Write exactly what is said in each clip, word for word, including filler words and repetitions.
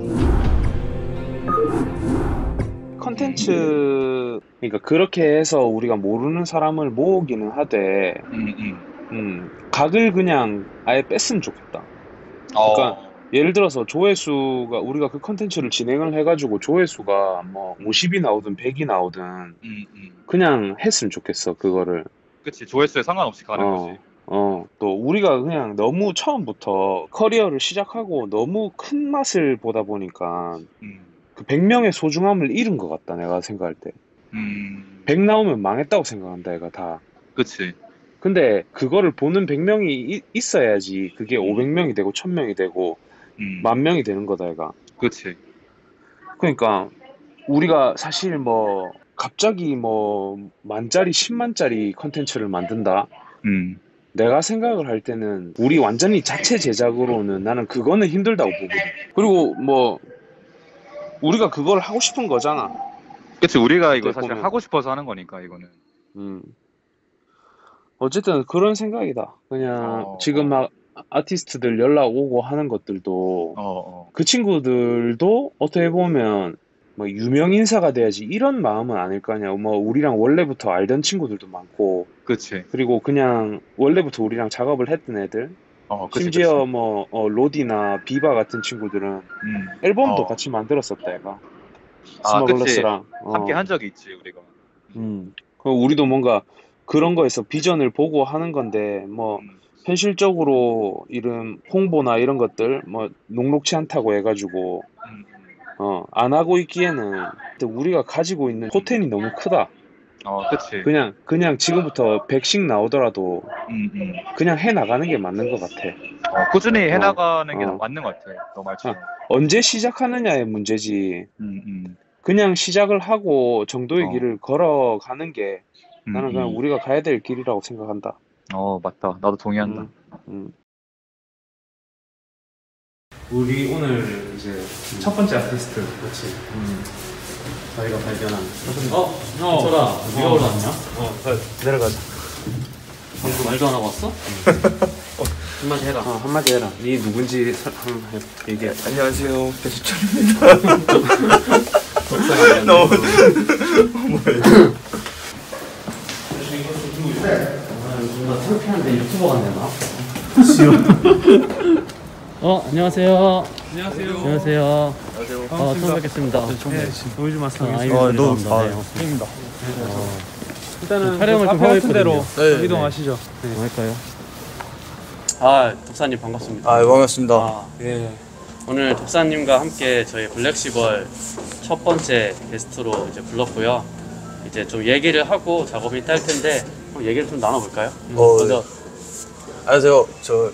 컨텐츠, 그러니까 그렇게 해서 우리가 모르는 사람을 모으기는 하되, 음, 음. 음, 각을 그냥 아예 뺐으면 좋겠다. 어. 그러니까 예를 들어서 조회수가, 우리가 그 컨텐츠를 진행을 해가지고 조회수가 뭐 오십이 나오든 백이 나오든 음, 음. 그냥 했으면 좋겠어, 그거를. 그치, 조회수에 상관없이 가는 어, 거지. 어, 또 우리가 그냥 너무 처음부터 커리어를 시작하고 너무 큰 맛을 보다 보니까 음, 그 백 명의 소중함을 잃은 것 같다, 내가 생각할 때. 음. 백 나오면 망했다고 생각한다, 얘가 다. 그치. 근데 그거를 보는 백 명이 있어야지 그게 음, 오백 명이 되고 천 명이 되고 음. 만 명이 되는 거다, 얘가. 그치. 그러니까 우리가 사실 뭐 갑자기 뭐 만짜리, 십만짜리 컨텐츠를 만든다. 음. 내가 생각을 할 때는 우리 완전히 자체 제작으로는 나는 그거는 힘들다고 보거든. 그리고 뭐 우리가 그걸 하고 싶은 거잖아. 그치, 우리가 이거 어떻게 사실 보면. 하고 싶어서 하는 거니까, 이거는. 음. 어쨌든 그런 생각이다. 그냥 어, 지금 어, 막 아티스트들 연락 오고 하는 것들도 어, 어. 그 친구들도 어떻게 보면 뭐 유명 인사가 돼야지 이런 마음은 아닐 거 아니야. 뭐 우리랑 원래부터 알던 친구들도 많고, 그치. 그리고 그냥 원래부터 우리랑 작업을 했던 애들, 어, 그치, 그치. 심지어 뭐 어, 로디나 비바 같은 친구들은 음. 앨범도 어. 같이 만들었었다, 얘가. 아, 그치. 스머글러스랑. 함께 어. 한 적이 있지, 우리가. 음. 그 우리도 뭔가 그런 거에서 비전을 보고 하는 건데, 뭐 음. 현실적으로 이런 홍보나 이런 것들 뭐 녹록치 않다고 해가지고 음. 어, 안 하고 있기에는 우리가 가지고 있는 포텐이 너무 크다. 어, 그치. 그냥 그냥 지금부터 백씩 나오더라도 음, 음. 그냥 해 나가는 게 맞는 것 같아. 어, 꾸준히 어, 해나가는 게 어. 맞는 것 같아. 너 아, 말처럼. 언제 시작하느냐의 문제지. 음, 음. 그냥 시작을 하고 정도의 어. 길을 걸어가는 게 음, 나는 그냥 음. 우리가 가야 될 길이라고 생각한다. 어, 맞다. 나도 동의한다. 음, 음. 우리 오늘 이제 첫 번째 아티스트, 그렇지? 음. 저희가 발견한. 어, 어, 철아, 네가 어. 올라왔냐? 어, 내려가자. 방금 말도 안 하고 왔어? 한마디 해라. 어, 한마디 해라. 네 누군지 사- 한번 해- 얘기해. 안녕하세요, 배수철입니다. 너무 나 창피한데 유튜버가 되나? 어, 안녕하세요. 안녕하세요. 안녕하세요. 안녕하세요. 어, 처음 뵙겠습니다. 네, 보여주마 아, 어, 아이고, 어, 너무 감사합니다. 아, 네, 고맙습니다. 팬입니다. 일단은 촬영을 좀 앞에 하고 같은 대로 있거든요. 네, 이동하시죠. 네. 할까요? 아, 독사님 반갑습니다. 아, 반갑습니다. 아, 예. 오늘 독사님과 함께 저희 블랙시벌 첫 번째 게스트로 이제 불렀고요. 이제 좀 얘기를 하고 작업이 딸 텐데 한번 얘기를 좀 나눠볼까요? 어, 먼저 안녕하세요. 저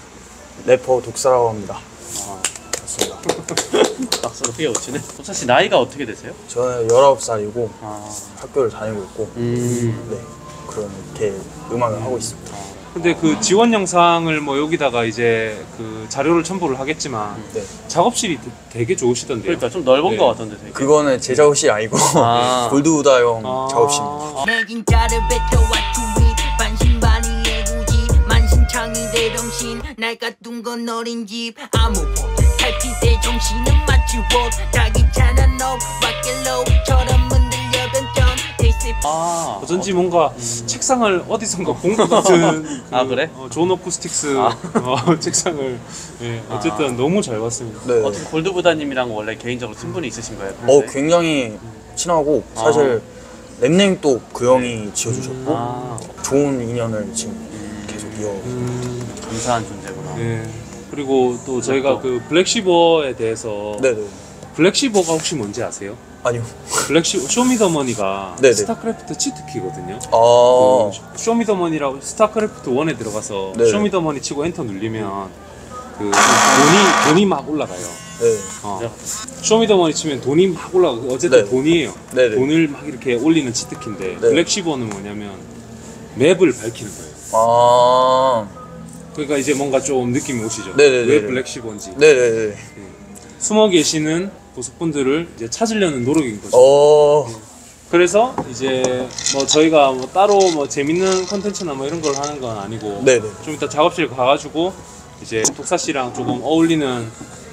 래퍼 독사라고 합니다. 아, 맞습니다. 박수가 크게 붙이네. 독사 씨 나이가 어떻게 되세요? 저는 열아홉 살이고 아, 학교를 다니고 있고, 음, 네, 그렇게 음악을 하고 있습니다. 근데 그 지원 영상을 뭐 여기다가 이제 그 자료를 첨부를 하겠지만 네, 작업실이 되- 되게 좋으시던데요. 그러니까 좀 넓은 네. 것 같던데 되게. 그거는 제 작업실이 아니고 아. 골드우다 형 아. 작업실입니다. 내 진짜를 뱉어와 투윗 반신반의의 구지 만신창이 대정신 날 가둔 건 어린 집 아무 포트 탈피대 정신은 마치 워 다 귀찮아 너 락길로우처럼 흔들려 변전 아, 어쩐지 뭔가 책상을 어디선가 본 것 같은 그, 아, 그래? 어, 존 오쿠스틱스 아. 어, 책상을 예, 어쨌든 너무 잘 봤습니다. 네, 어떻게 골드부다님이랑 원래 개인적으로 친분이 있으신 거예요? 어, 평소에? 굉장히 친하고 사실 랩네임도 그 형이 지어주셨고 아, 좋은 인연을 지금 계속 이어. 음, 감사한 존재구나. 예. 그리고 또 저희가 또. 그 블랙시버에 대해서 네네. 블랙시버가 혹시 뭔지 아세요? 아니요. 블랙시 쇼미더머니가 네네. 스타크래프트 치트키거든요. 아, 그 쇼미더머니라고 스타크래프트 원에 들어가서 네. 쇼미더머니 치고 엔터 누르면 그 돈이 돈이 막 올라가요. 네. 어. 쇼미더머니 치면 돈이 막 올라가. 어쨌든 네. 돈이에요. 네네. 돈을 막 이렇게 올리는 치트키인데 네. 블랙시버는 뭐냐면 맵을 밝히는 거예요. 아, 그러니까 이제 뭔가 좀 느낌이 오시죠? 네네네네. 왜 블랙시버인지. 네네네. 숨어 계시는 보석분들을 이제 찾으려는 노력인 거죠. 어, 그래서 이제 뭐 저희가 뭐 따로 뭐 재밌는 컨텐츠나 뭐 이런 걸 하는 건 아니고 네네. 좀 이따 작업실 가가지고 이제 독사 씨랑 조금 어울리는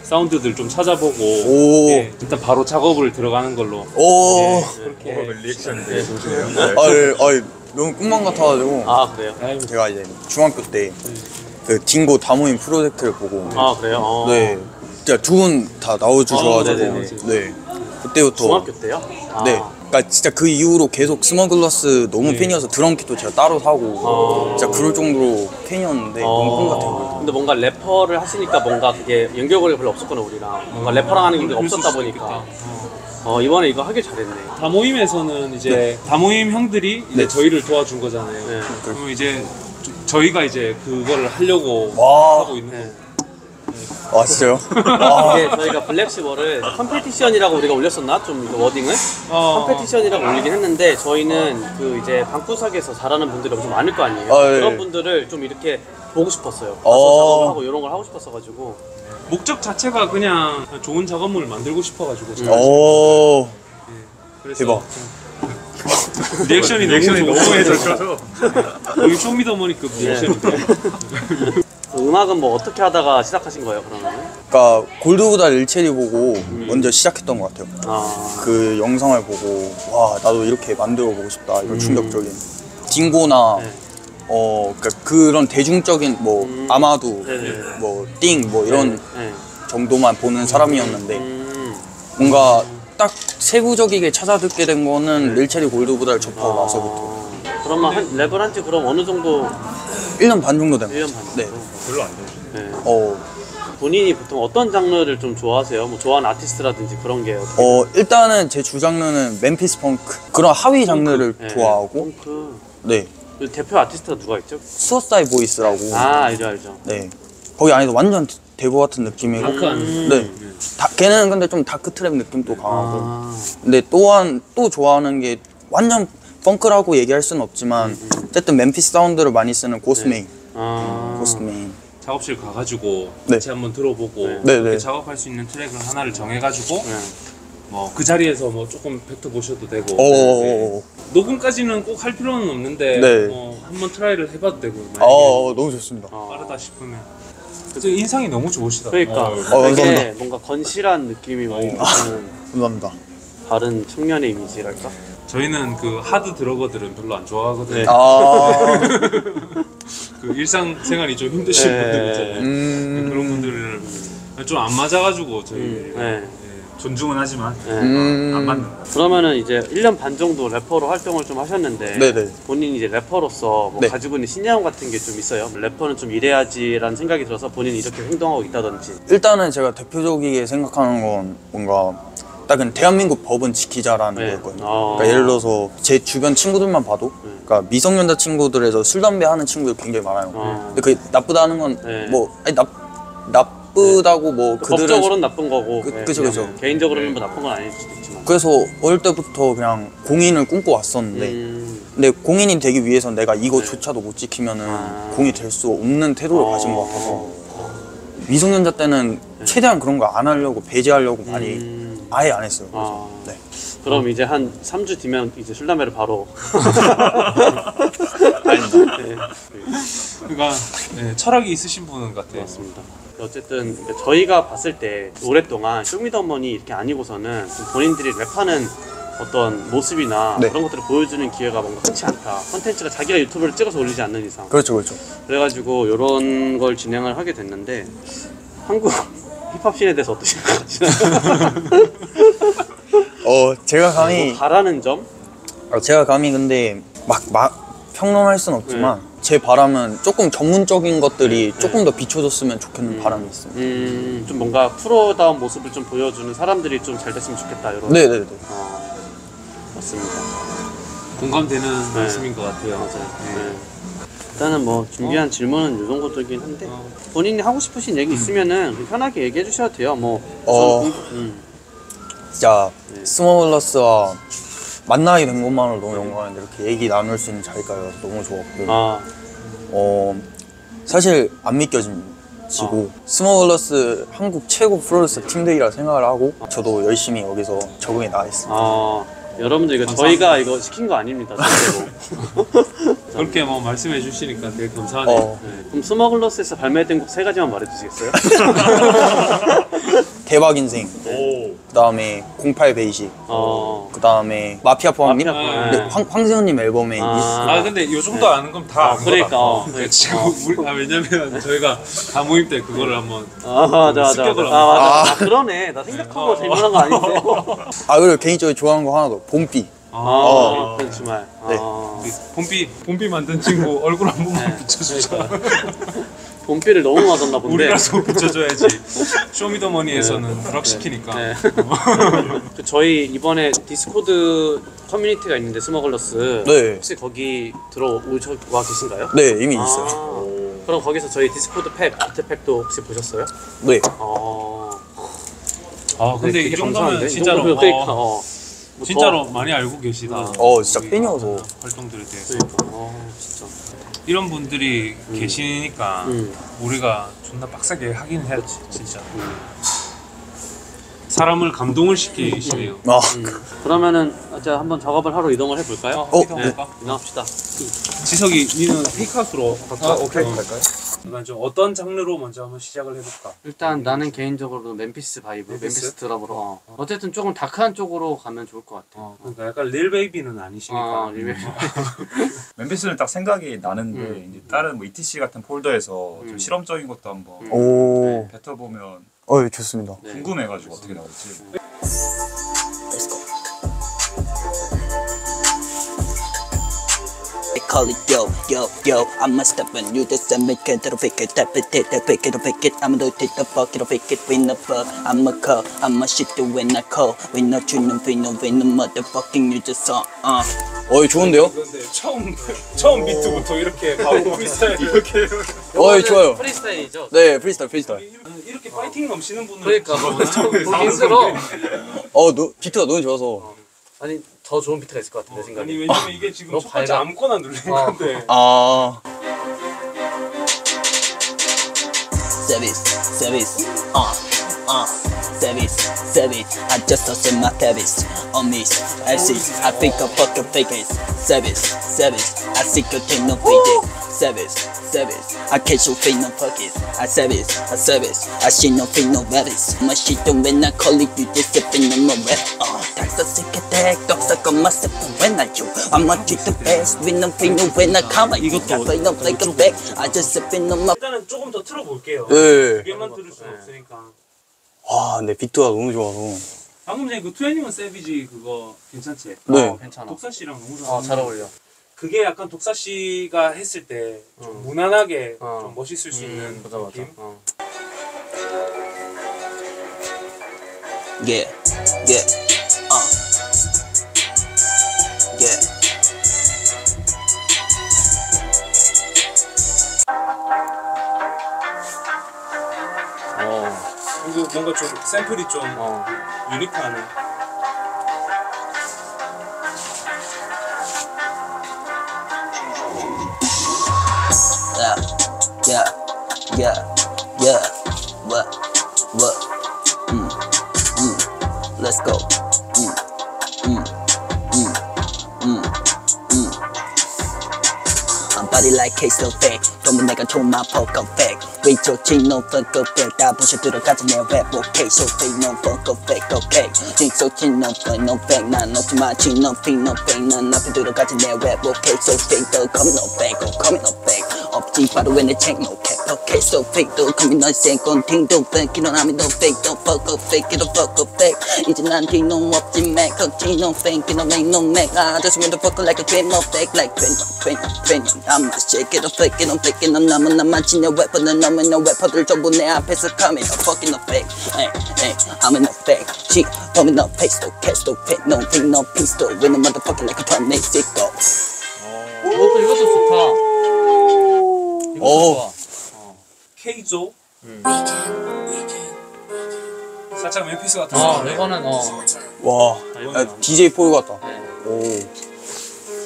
사운드들 좀 찾아보고 오. 예, 일단 바로 작업을 들어가는 걸로 오. 예, 어, 리액션이 네, 좋으시네요. 아, 네, 아, 너무 꿈만 같아가지고. 아 그래요? 아유, 제가 이제 중학교 때 그 딩고 다모임 프로젝트를 보고 아 그래요? 어. 네 진짜 두 분 다 나와주셔가지고 어, 네네네. 네 그때부터 중학교 때요? 아. 네 그러니까 진짜 그 이후로 계속 스머글러스 너무 네. 팬이어서 드럼킷도 제가 따로 사고 어. 진짜 그럴 정도로 팬이었는데 너무 꿈 같아요. 어. 근데 뭔가 래퍼를 하시니까 뭔가 그게 연결고리가 별로 없었구나 우리랑. 뭔가 래퍼랑 하는 게 그럴 없었다 수 보니까. 있겠다. 어 이번에 이거 하길 잘했네. 다모임에서는 이제 다모임 형들이 이제 네. 저희를 도와준 거잖아요. 네. 그럼 이제 저- 저희가 이제 그거를 하려고 와. 하고 있는 네. 거. 아 진짜요? 아, 이게 저희가 블랙시버를 컴페티션이라고 우리가 올렸었나? 좀 이거 워딩을? 어. 컴페티션이라고 올리긴 했는데 저희는 그 이제 방구석에서 잘하는 분들이 엄청 많을 거 아니에요. 아, 예. 그런 분들을 좀 이렇게 보고 싶었어요. 가서 어. 작업을 하고 이런 걸 하고 싶었어가지고. 목적 자체가 그냥 좋은 작업물을 만들고 싶어가지고 저희가 오 그래서 대박. 좀 리액션이, 리액션이 너무 너무 좋아서 해서 여기 쇼미더머니급 리액션인데 그 음악은 뭐 어떻게 하다가 시작하신 거예요, 그러면? 그러니까 골드보다 일체리 보고 먼저 시작했던 것 같아요. 아, 그 영상을 보고 와 나도 이렇게 만들어 보고 싶다 이런 충격적인 딩고나 네. 어 그러니까 그런 대중적인 뭐 음. 아마도 네네. 뭐 띵 뭐 이런 네. 정도만 보는 사람이었는데 음. 뭔가 딱 세부적이게 찾아듣게 된 거는 릴체리 골드보다를 접하고 나서부터 아, 그러면 한, 랩을 한 지 그럼 어느 정도 일 년 반 정도 된 일 년 것 반 같아요. 정도? 네. 별로 안 되죠. 네. 어, 본인이 보통 어떤 장르를 좀 좋아하세요? 뭐 좋아하는 아티스트라든지 그런 게 어떻게? 어 일단은 제 주장르는 멤피스 펑크 그런 하위 장르를 네. 좋아하고 펑크. 네 그 대표 아티스트가 누가 있죠? 수어사이 보이스라고 아, 알죠, 알죠. 네 거기 안에서 완전 대보 같은 느낌이고 다크한 음. 네 다, 걔는 근데 좀 다크 트랩 느낌도 강하고 아, 근데 또한 또 좋아하는 게 완전 펑크라고 얘기할 수는 없지만 어쨌든 멤피스 사운드를 많이 쓰는 고스메인 아. 고스메인 작업실 가가지고 네. 같이 한번 들어보고 네. 네, 이렇게 네. 작업할 수 있는 트랙을 하나를 정해가지고 네. 뭐 그 자리에서 뭐 조금 뱉어보셔도 되고 오, 네. 녹음까지는 꼭 할 필요는 없는데 네. 뭐 한번 트라이를 해봐도 되고 만약에 어, 너무 좋습니다. 어. 빠르다 싶으면 그래서 인상이 너무 좋으시다. 그러니까 어, 되게 감사합니다. 뭔가 건실한 느낌이 많이 드는 감사합니다. 다른 청년의 이미지랄까? 저희는 그 하드 드러거들은 별로 안 좋아하거든요. 네. 아, 그 일상생활이 좀 힘드신 네. 분들 있잖아요. 음, 그런 분들을 좀 안 맞아가지고 저희 음, 예, 네. 존중은 하지만 네. 음, 안 맞는. 그러면은 이제 일 년 반 정도 래퍼로 활동을 좀 하셨는데 네네. 본인이 이제 래퍼로서 뭐 네. 가지고 있는 신념 같은 게 좀 있어요? 래퍼는 좀 이래야지라는 생각이 들어서 본인이 이렇게 행동하고 있다든지. 일단은 제가 대표적이게 생각하는 건 뭔가 딱은 대한민국 법은 지키자라는 네. 거였거든요. 아. 그러니까 예를 들어서 제 주변 친구들만 봐도 그러니까 미성년자 친구들에서 술 담배 하는 친구들 굉장히 많아요. 아. 근데 그게 나쁘다는 건 네. 뭐 아니 나 나쁘다고 뭐 그 그들은 법적으로는 나쁜 거고 그- 네, 그죠, 그냥 그죠. 개인적으로는 뭐 나쁜 건 아닐 수도 있지만. 그래서 어릴 때부터 그냥 공인을 꿈꿔왔었는데 음. 근데 공인이 되기 위해서 내가 이거조차도 못 지키면은 아. 공이 될 수 없는 태도를 어. 가진 것 같아서 미성년자 때는 최대한 그런 거 안 하려고 배제하려고 많이 음. 아예 안 했어요. 그래서 아. 네. 그럼 이제 한 삼 주 뒤면 이제 술 담배를 바로. 아닙니다. 네. 그러니까 네, 철학이 있으신 분은 같아요. 맞습니다. 어쨌든 이제 저희가 봤을 때 오랫동안 쇼미더머니 이렇게 아니고서는 좀 본인들이 랩하는 어떤 모습이나 네. 그런 것들을 보여주는 기회가 뭔가 흔치 않다. 컨텐츠가 자기가 유튜브를 찍어서 올리지 않는 이상. 그렇죠, 그렇죠. 그래가지고 이런 걸 진행을 하게 됐는데 한국 힙합 씬에 대해서 어떻게 생각하시나요? 어, 제가 감히 뭐 바라는 점? 어, 제가 감히 근데 막, 막 평론할 순 없지만 제 바람은 조금 전문적인 것들이 조금 더 비춰줬으면 좋겠는 바람이 있습니다. 음, 좀 뭔가 프로다운 모습을 좀 보여주는 사람들이 좀 잘 됐으면 좋겠다 이런. 네네네. 어, 맞습니다. 공감되는 네. 말씀인 것 같아요. 맞아요. 네. 일단은 뭐 준비한 질문은 이 정도긴 한데 어. 본인이 하고 싶으신 얘기 있으면은 편하게 얘기해 주셔도 돼요. 뭐 어. 저는 궁- 음. 진짜 네. 스모블러스와 만나게 된 것만으로 너무 영광인데 이렇게 얘기 나눌 수 있는 자리가 너무 좋았고 아, 어 사실 안 믿겨지고 스모블러스 한국 최고 프로듀서 팀들이라 생각을 하고 저도 열심히 여기서 적응해 나가겠습니다. 아, 여러분들 이거 저희가 이거 시킨 거 아닙니다. 절대로. 그렇게 뭐 말씀해 주시니까 되게 감사하네요. 어. 네, 그럼 스머글러스에서 발매된 곡 세 가지만 말해주시겠어요? 대박 인생. 오. 그다음에 공팔 베이직. 어. 그다음에 마피아 포항님. 마피아 포항. 네, 황 황세현님 앨범에 아. 있- 아 근데 요 정도 아는 건 다 아는 그러니까, 거다. 어, 그러니까 지금 우리, 아, 왜냐면 저희가 다 모임 때 그거를 한번 아 맞아 맞아. 습격을 맞아. 아 맞아. 아. 아, 그러네. 나 생각한 거 질문한 거 아닌데. 아 그리고 개인적으로 좋아하는 거 하나 더. 봄비. 아, 어. 이쁜 주말. 네. 아. 우리 봄비 봄비 만든 친구 얼굴 한 번만 네. 비춰주자. 봄비를 너무 맞았나 본데. 우리라서 비춰줘야지. 쇼미더머니에서는 네. 불합시키니까. 네. 그 저희 이번에 디스코드 커뮤니티가 있는데 스머글러스. 네. 혹시 거기 들어오셔 와 계신가요? 네 이미 아, 있어요. 그럼 거기서 저희 디스코드 팩, 아트팩도 혹시 보셨어요? 네. 어. 아 근데 되게 이 정도면 감사한데? 이 진짜로 정도면 그러니까 어, 어. 뭐 진짜로 더- 많이 알고 계시다. 어 진짜 우리 팬이어서. 활동들에 대해서 그러니까 어, 진짜. 이런 분들이 계시니까 음. 우리가 존나 빡세게 하긴 해야지 진짜. 음. 사람을 감동을 시키시네요. 아 음. 그러면은 이제 한번 작업을 하러 이동을 해볼까요? 어, 이동 네, 할까? 이동합시다. 지석이 니는 테이크아웃으로 갈까? 오케이 갈까요? 그러면 좀 어떤 장르로 먼저 한번 시작을 해볼까? 일단 나는 개인적으로 멤피스 바이브, 멤피스, 멤피스? 드랍으로 어. 어쨌든 조금 다크한 쪽으로 가면 좋을 것 같아. 어, 그러니까 약간 릴 베이비는 아니시니까. 아, 리메 멤피스는 딱 생각이 나는데 음. 이제 다른 뭐 이티씨 같은 폴더에서 음. 좀 실험적인 것도 한번 음. 오. 뱉어보면 어 예, 좋습니다. 네. 궁금해가지고 어떻게 나올지. Let's go. They call it yo, yo, yo. I'm a step and you just a make it, it'll fake it, tap it, tap it, fake it, fake it. I'm gonna take the fuck, it'll fake it, win the fuck. I'm a call, I'm a shit when I call. We not you, no, we no, we no motherfucking you just saw, uh. 어 좋은데요? 근데 처음 처음 비트부터 이렇게 바로 프리스타일 이렇게 어 좋아요. 프리스타일이죠? 네 프리스타일 프리스타일. 이렇게 파이팅 넘치는 분은 그러니까 뭐 좀 보기 힘들어. 어 노, 비트가 너무 좋아서. 아니 더 좋은 비트가 있을 것 같아 내 아니 생각에. 왜냐면 이게 지금 너무 첫 번째 밝아. 아무거나 누르는 어. 건데 아 Service, service, uh, uh, service, service. I just lost in my service. On me, I see, I think I fucking fake it. Service, service. I see good thing no fake it. Service, service. I can't show fake no pockets. I service, I service. I see no fake no rabbits. My shit don't when I call it, you just sipping on my rap. Uh, tax a sick attack, dogs like on myself when I you. I'm not treat the best with no fake no when I come. I 이것도 play no like a back. I just sipping on my. 일단은 조금 더 틀어볼게요. 네. 두개만 들을 수 없으니까. 와 근데 비트가 너무 좋아서. 방금 전에 그 투애니원 세비지 그거 괜찮지? 네. 어, 괜찮아. 독사 씨랑 너무 잘. 어, 잘 어울려. 그게 약간 독사 씨가 했을 때 좀 어. 무난하게 어. 좀 멋있을 수 있는 음, 맞아 맞아. 느낌. 어. Yeah, yeah, uh, yeah. 어. 그리고 뭔가 좀 샘플이 좀 어. 유니크하네. Yeah, yeah, yeah, yeah. What, what? Mm, mm. Let's go. Mm, mm, mm, mm, mm. I'm body like case of fake. 너무 내가 좋은 my poker fake. 왜 좋지 no fuck of fake. 다 부셔 들어가지 내 rap okay. So fake no fuck of fake okay. 징소치 no fuck no fake. 난 놓지 마치 no fake no fake. 난 앞에 들어가지 내 rap okay. So fake 더 come no fake. Oh come no fake. 없지 바로 왜 내 check no cap. Okay so fake 더 come no fake. 건팅도 fake. 일어나면 no fake. 더 fuck of fake. 이런 fuck of fake. 이제 난 뒤놈 없지 맥. 걱지 no fake. 이런 make no make. 아 just the fuck like a dream no fake. Like twin twin twin. I'm a shake it a fake it a fake it. 넌 남은 나만치 내 웨퍼는 너무 너 웨퍼들 전부 내 앞에서 coming no fucking no fake. Hey hey I'm in no fake. She told me no face no catch no pit no thing no pistol. When the motherfucker like a tornado sicko. 이것도 이것도 좋다. 이것도 오. 좋아. K조. 살짝 멤피스 같은 어, 거. 이거는 어. 와 이거는 야, 디제이 폴 같다. 네. 오.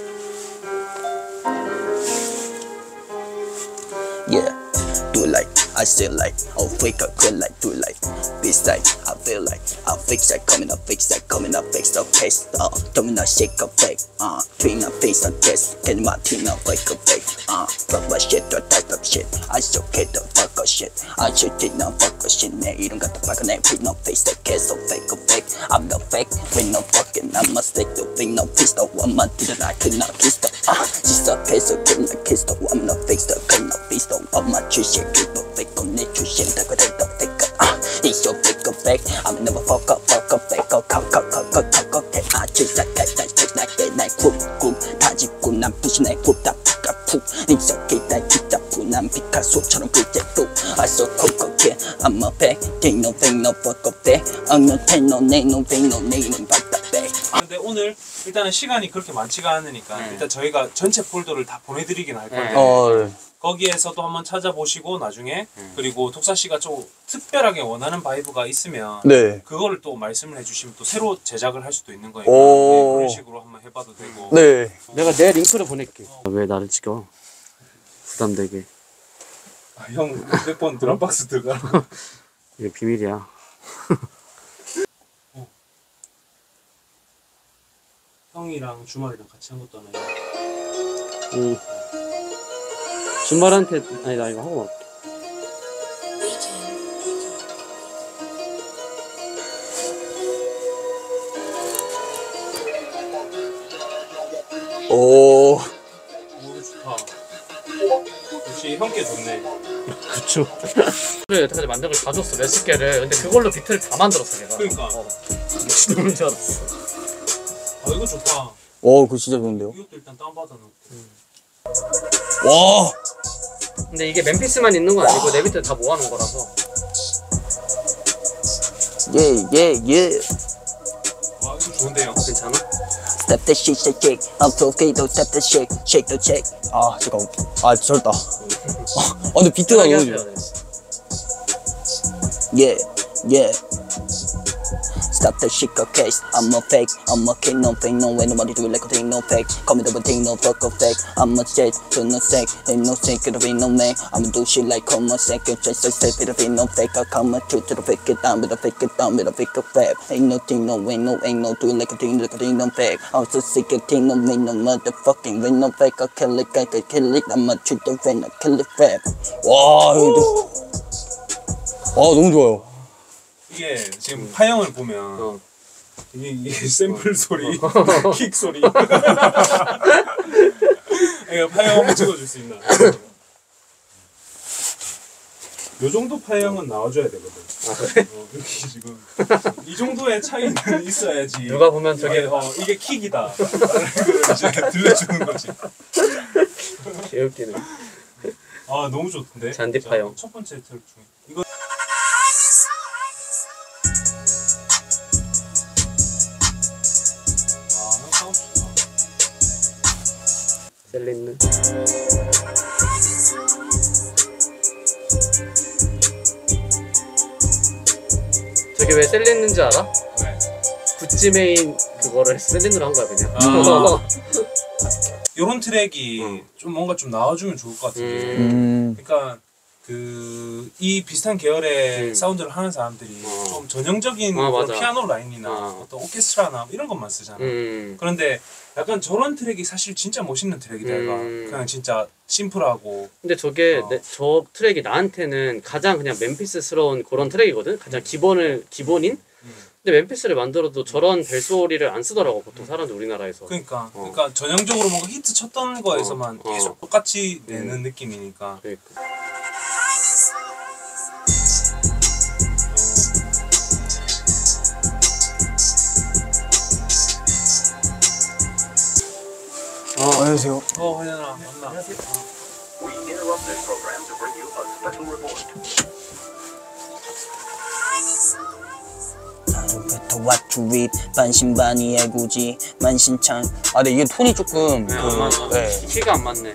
Yeah, do it like I still like, oh fake up, feel like, do like, bitch like, I feel like, I fix that, coming up, fix that, coming up, fix the case, uh, coming up, shake up, fake, uh, twin up, face on test, get my team up, fake up, fake, uh, fuck my shit, or type of shit, I still get the fuck of shit, I should did not fuck of shit, 내 이름 같은 fuck 내 pretty no face, that case, so fake up, fake, I'm the fake, with no fucking, I'm a stick, the thing, no pistol, one month that I could not kiss the, uh, she's a case, so kill the kiss the, I'm the fix the, kill no pistol, I'm a true shit, keep the fake, on the true shit, that could the fake, uh, it's your fake up, fake, I'm never fuck up, fuck up, fake, up, cock, cock, cock, cock, cock, cock, cock, I choose that, that, that, that, that, that, that, 굽, 굽, 다 짚고 난 부시네, 굽, 다, 푸가, 푸, 익숙해, 다, 기타, 푸, 난 피카소처럼 글재, 푸, I so cool, cool, I'm a fake, take no fake, no fuck up, fake, I'm no take, no name, no fake, no name, 받다, fake. 근데 오늘 일단은 시간이 그렇게 많지가 않으니까 네. 일단 저희가 전체 폴더를 다 보내드리긴 할 건데 네. 어, 네. 거기에서도 한번 찾아보시고 나중에 음. 그리고 독사 씨가 좀 특별하게 원하는 바이브가 있으면 네. 그거를 또 말씀을 해주시면 또 새로 제작을 할 수도 있는 거니까 오. 네, 그런 식으로 한번 해봐도 되고. 네. 내가 내 링크를 보낼게. 왜 나를 찍어? 부담되게. 아, 형 휴대폰 드럼박스 들어가. 이게 비밀이야. 어. 형이랑 주말이랑 같이 한 것도 아니고. 응. 준말한테 아니 나 이거 하고 갈게. 오. 오 좋다. 역시 형께 좋네. 그쵸. 그래 여태까지 만든 걸 다 줬어 몇십 개를. 근데 그걸로 비트를 다 만들었어 내가. 그러니까. 어. 미친놈인 줄 알았어. 아 이거 좋다. 오, 그거 진짜 좋은데요? 이것도 일단 다운받아 놓고. 와. 근데 이게 맨피스만 있는 건 아니고 내 밑에 다 모아놓은 거라서. 예, 예, 예. 와 이거 좋은데요. 괜찮아? Step the shit, shake, shake. I'm so okay, don't step the shake, shake the shake. 아, 잠깐. 아, 절다. 아, 근데 비트가 너무 좋아. Yeah, yeah. Stop the shit, okay. I'm a fake, I'm a king, no fake, no way. Nobody do it like a thing, no fake. Call me double thing, no fuck a fake. I'm a shit, so no sake, ain't no sake, it'll be no man. I'ma do shit like come on second, just a step, it'll be no fake. I come a truth to the fake it down, with a fake it down, with a fake a fab. Ain't no thing, no way, no ain't no do it like a thing, like a thing, no fake. I'm so sick of thing, no way, no motherfucking way, no fake. I kill it, I can kill it, I'm a truth to fake, I kill it fab. 와, 이거. 아, 너무 좋아요. 이게 지금 파형을 보면 어. 이게, 이게 샘플 소리, 킥 소리. 이거 파형 한번 찍어줄 수 있나? 요 정도 파형은 나와줘야 되거든. 아 그래? 어, 여기 지금 이 정도의 차이는 있어야지. 누가 보면 저게 어, 어, 이게 킥이다. 라는 걸 이제 들려주는 거지. 개웃기네. 아 너무 좋던데. 잔디 파형. 첫 번째 트랙 중에 이거. 셀린느. 저게 왜 셀린느인지 알아? 네. 구찌 메인 그거를 셀린느로 한 거야 그냥. 아. 요런 트랙이 응. 좀 뭔가 좀 나와주면 좋을 것 같은 게 음. 그러니까 그 이 비슷한 계열의 음. 사운드를 하는 사람들이 어. 좀 전형적인 어, 그런 맞아. 피아노 라인이나 어. 어떤 오케스트라나 이런 것만 쓰잖아. 음. 그런데 약간 저런 트랙이 사실 진짜 멋있는 트랙이다 이거. 음. 그냥 진짜 심플하고 근데 저게 어. 내, 저 트랙이 나한테는 가장 그냥 맨피스스러운 그런 트랙이거든. 가장 기본을 기본인. 음. 근데 맨피스를 만들어도 저런 벨소리를 안 쓰더라고 보통 사람들 우리나라에서. 그러니까 어. 그러니까 전형적으로 뭔가 히트 쳤던 거에서만 어. 계속 똑같이 내는 음. 느낌이니까. 그러니까. 어. 안녕하세요. 어 화연아 만나. What to read 반신반의의 굳이 만신창. 아, 근데 이게 톤이 조금 네, 그, 안 맞아. 네. 키가 안 맞네.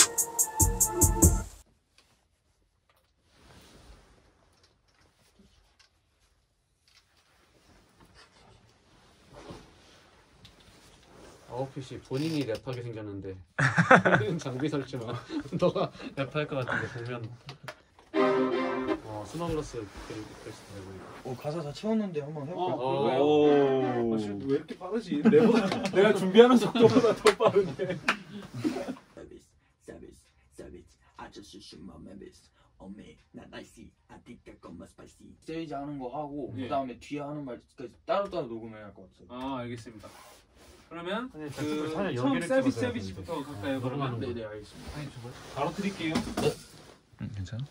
아웃핏이 본인이 랩하게 생겼는데 본인은 장비 설치만 너가 랩할 것 같은데 보면 어, 스노글라스 글씨 되고. 어 가사 다 채웠는데 한번 해볼까요? 어, 오. 아, 씨, 왜 이렇게 빠르지? 내보다 내가 준비하는 속도보다 더 빠른데. Service, service, service. I just shoot my members. On me, not icy. I think I got my spicy. 세이지 하는 거 하고 예. 그 다음에 뒤에 하는 말까지 따로따로 녹음해야 할 것 같아요. 아 알겠습니다. 그러면 아니, 그 사실 처음 여기를 서비스 찍어서 서비스부터 갈까요? 그러면 네네 알겠습니다. 바로 드릴게요. 응, 괜찮아?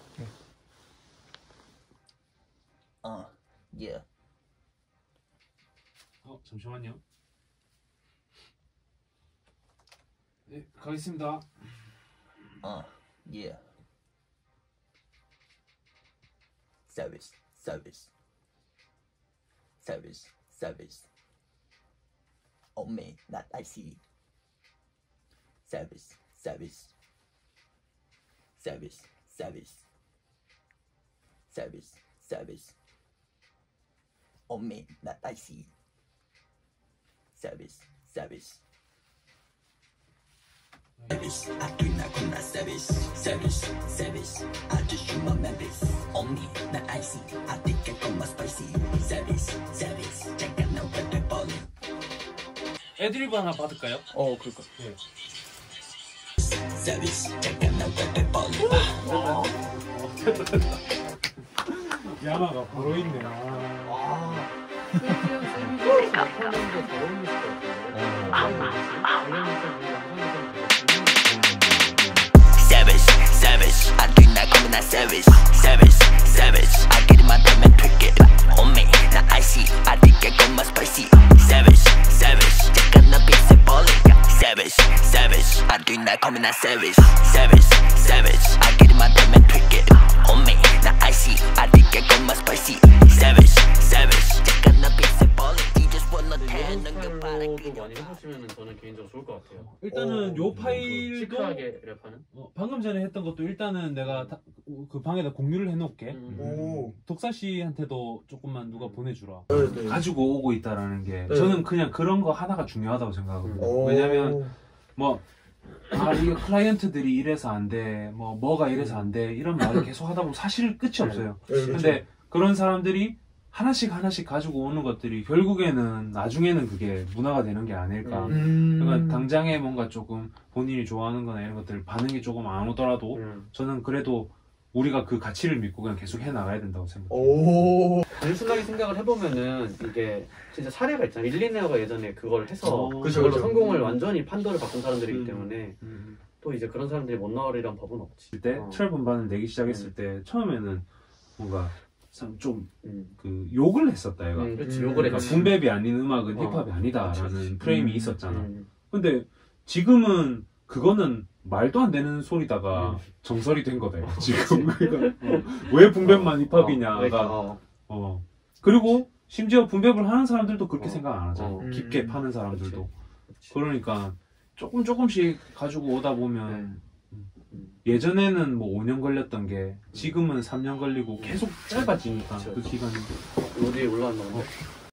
Uh, yeah. 어 잠시만요. 네 가겠습니다. Uh, yeah. Service, service. Service, service. On me, not icy. Service, service. Service, service. Service, service. On me, not icy. Service, service. Service, I do not call that service. Service, service. I just shoot my members. On me, not icy. I think I got my spicy. Service, service. Check out now, but they're balling. 애드리브 하나 받을까요? 어 그럴까. Service, check out now, but they're balling. 야마가 바로 있네. 아. Savage, savage. I do not call me that savage. Savage, savage. I get in my damn and trick it. On me, not icy. I think I got my spicy. Savage, savage. Check out the beats and balling. Savage, savage. I do not call me that savage. Savage, savage. I get in my damn and trick it. On me, not icy. I think I got my spicy. Savage, savage. Check out the beats and balling. You just wanna tan on your body. 스타일로도 많이 해보시면 저는 개인적으로 좋을 것 같아요. 일단은 요 파일도 시크하게 랩하는. 어, 방금 전에 했던 것도 일단은 내가 다, 그 방에다 공유를 해놓을게. 음. 오. 독사 씨한테도 조금만 누가 보내주라. 네, 네. 가지고 오고 있다라는 게 네. 저는 그냥 그런 거 하나가 중요하다고 생각하거든요. 오. 왜냐면 뭐 아, 이게 클라이언트들이 이래서 안 돼, 뭐 뭐가 이래서 안 돼 이런 말을 계속 하다 보면 사실 끝이 없어요. 네, 그렇죠. 근데 그런 사람들이 하나씩 하나씩 가지고 오는 것들이 결국에는 나중에는 그게 문화가 되는 게 아닐까. 음. 그러니까 당장에 뭔가 조금 본인이 좋아하는 거나 이런 것들 반응이 조금 안 오더라도 음. 저는 그래도 우리가 그 가치를 믿고 그냥 계속 해 나가야 된다고 생각해요. 오. 단순하게 생각을 해보면은 이게 진짜 사례가 있잖아요. 일리네어가 예전에 그걸 해서 어, 그쵸, 그걸로 그쵸. 성공을 완전히 판도를 바꾼 사람들이기 음. 때문에 음. 또 이제 그런 사람들이 못 나오리란 법은 없지. 때 어. 트랩 음반을 내기 시작했을 때 처음에는 뭔가 좀 그 음. 욕을 했었다 얘가. 음, 그치. 음. 욕을 그러니까 했지. 붐랩이 아닌 음악은 어. 힙합이 아니다라는 그치, 그치. 프레임이 음. 있었잖아. 음. 근데 지금은 그거는 말도 안 되는 소리다가 음. 정설이 된 거다 이거, 지금. 그러니까 어, 왜 붐랩만 힙합이냐가 어, 그러니까, 어. 어. 그리고 심지어 분배를 하는 사람들도 그렇게 어. 생각 안 하잖아. 어. 깊게 음. 파는 사람들도. 그치. 그러니까 조금 조금씩 가지고 오다 보면 네. 음. 예전에는 뭐 오 년 걸렸던 게 지금은 삼 년 걸리고 계속 짧아지니까 그쵸. 그 기간이. 어디에 올라왔나 본데?